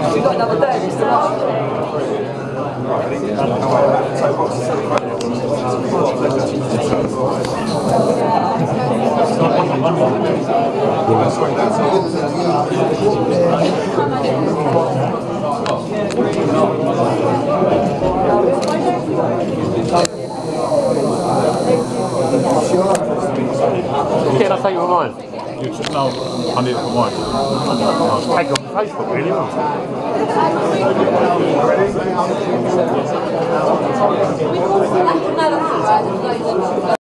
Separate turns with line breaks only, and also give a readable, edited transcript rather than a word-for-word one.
We've got another day of this tomorrow.
Can I take your mine? No, I need it for mine. I'll take it on Facebook, really.